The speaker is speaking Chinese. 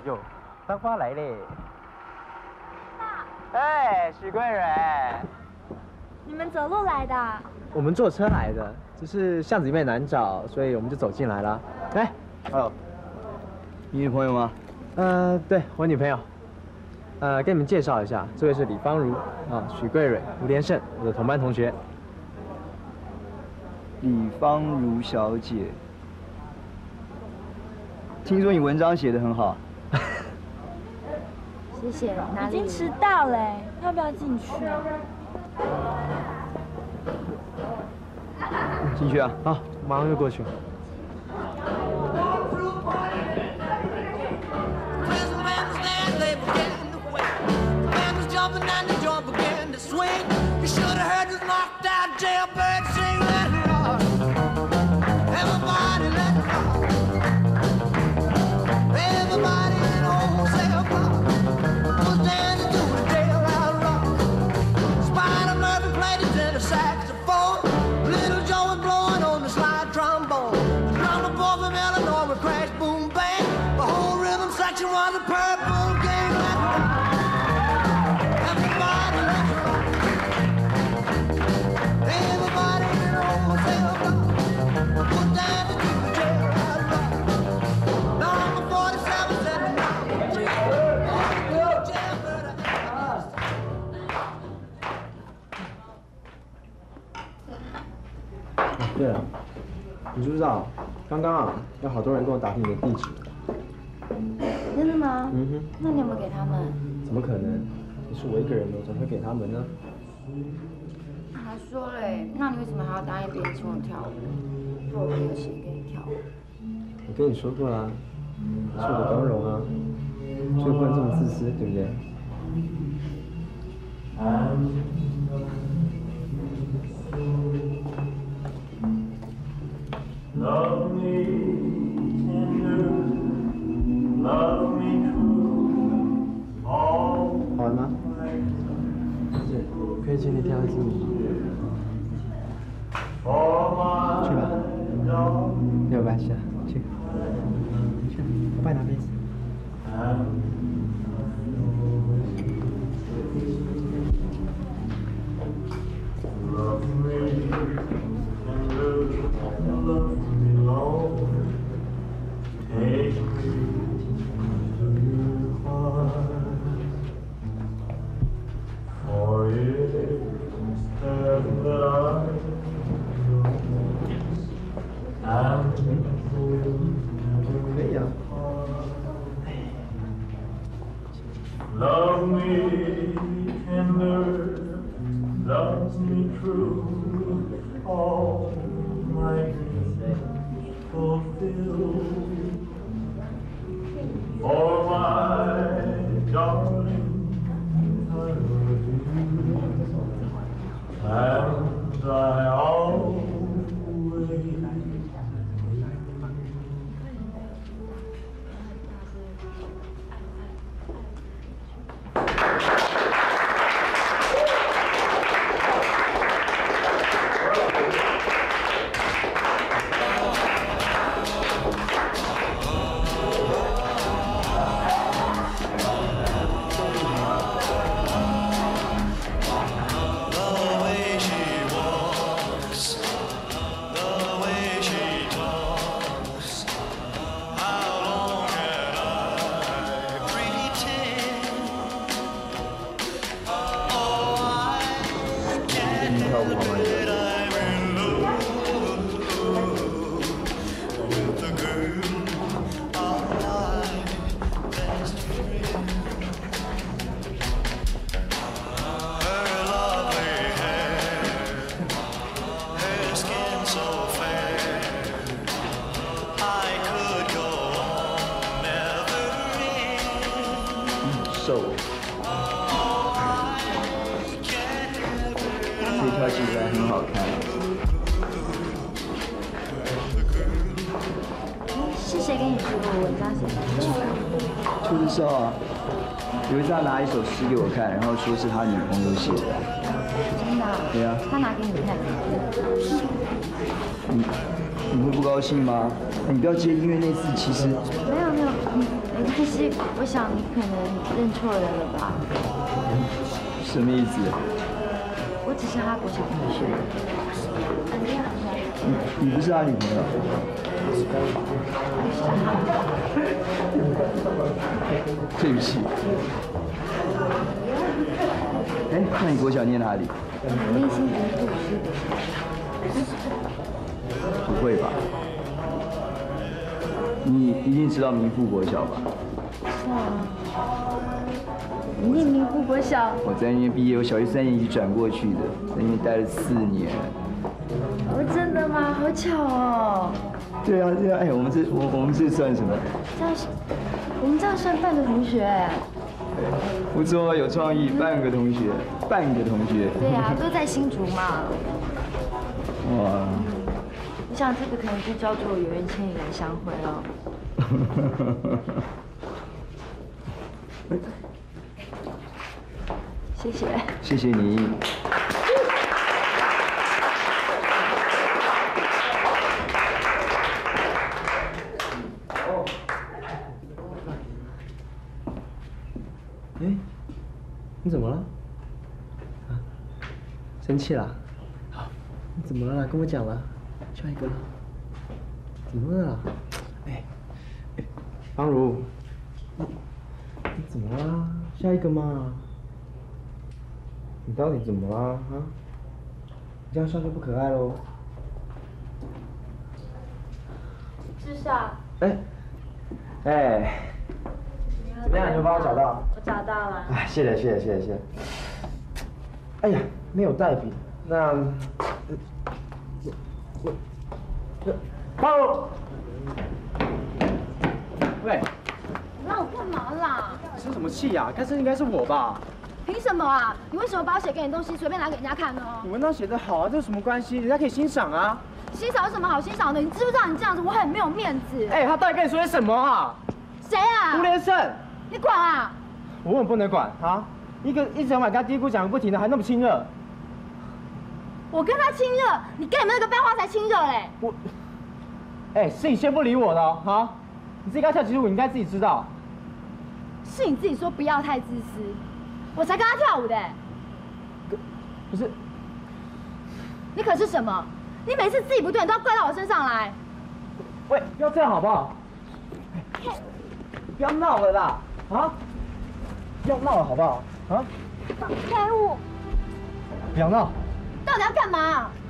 哟，三花来嘞！哎，许贵人， 你们走路来的？ 我们坐车来的，只是巷子里面难找，所以我们就走进来了。哎，哦， 你女朋友吗？ 对，我女朋友。跟你们介绍一下，这位是李芳如啊，许贵蕊、吴连胜，我的同班同学。 李芳如小姐，听说你文章写得很好。 谢谢。已经迟到了，要不要进去？ 进去啊！ 好，马上就过去。对了，你知不知道，刚刚啊，有好多人跟我打听你的地址。 真的吗？ 嗯哼。 那你有没有给他们？ 怎么可能？你是我一个人的，我怎么会给他们呢？ 还说嘞，那你为什么还要答应别人请我跳舞？如果我有钱给你跳舞。 我跟你说过啦，是我的光荣啊，所以不能这么自私，对不对 ？Love me tender, love me true, all 好玩吗？是，可以请你跳一支舞。去吧，没有关系啊，去。我帮你拿杯子。 Love me tender, love me long, take me to your heart, for it's there that I 可以啊。 Love me tender, love me true, all my dreams fulfill. For my darling, I love you, and I always. 瘦，这条其实还很好看。 是谁跟你说过我文章写的？ 就是瘦啊，有一次他拿一首诗给我看，然后说是他女朋友写的。 真的？ 对啊。 他拿给你看。 你会不高兴吗？你不要介意，因为那次其实。 没有，你关系，我想你可能认错人了吧？ 什么意思？ 我只是他国小同学。 你不是他女朋友？对不起。哎，那你国小念哪里？ 内心很故事。 不会吧？你一定知道民富国小吧？ 是啊。你念民富国小？ 我在那边毕业，我小学3年级转过去的，在那边待了4年。 哦，真的吗？好巧哦。 对啊，对啊，哎，我们这算什么？ 这样是，我们这样算半个同学哎。 不错，有创意，半个同学。 对啊，都在新竹嘛。 哇。 我想这个可能就叫做有缘千里来相会了。谢谢。 谢谢你。 哎，你怎么了？啊，生气了？好，你怎么了？跟我讲了。下一个了。怎么了？哎，方如，你怎么了？下一个嘛。你到底怎么了？啊？你这样笑就不可爱喽。 志夏。 哎，哎。怎么样？你有帮我找到？ 我找到了。 哎，谢谢。哎呀，没有带笔，那包。喂， 那我干嘛啦？ 生什么气呀？该生应该是我吧？ 凭什么啊？你为什么把我写给你的东西随便拿给人家看呢？ 你文章写得好啊，这有什么关系？人家可以欣赏啊。 欣赏有什么好欣赏的？你知不知道你这样子我很没有面子？ 哎，他到底跟你说些什么啊？ 谁啊？ 吴连胜。 你管啊？ 我问不能管啊！一整晚跟他嘀咕讲个不停的，还那么亲热。 我跟他亲热，你跟你们那个班花才亲热嘞！ 哎，是你先不理我的啊！你自己跟他跳起舞，你应该自己知道。 是你自己说不要太自私，我才跟他跳舞的。 不是， 你可是什么？你每次自己不对，你都要怪到我身上来。 喂，不要这样好不好？不要闹了啦！啊！不要闹了好不好？啊！ 放开我！ 不要闹！ 到底要干嘛？